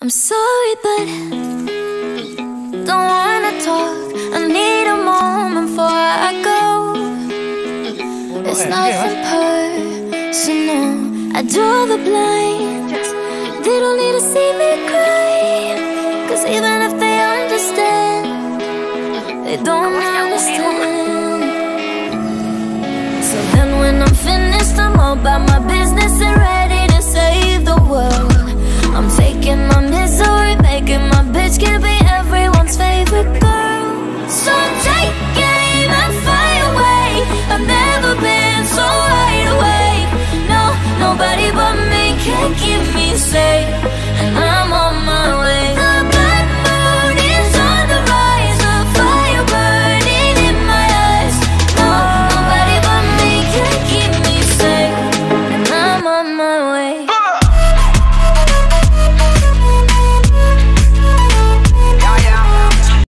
I'm sorry, but don't wanna talk. I need a moment before I go. It's nothing personal. I draw the blinds. They don't need to see me cry, 'cause even if they understand, they don't understand. So then when I'm finished, I'm all about my business and ready to save the world. I'm taking my misery, making my bitch can be everyone's favorite girl. So take aim and fly away. I've never been so wide awake. No, nobody but me can keep me safe.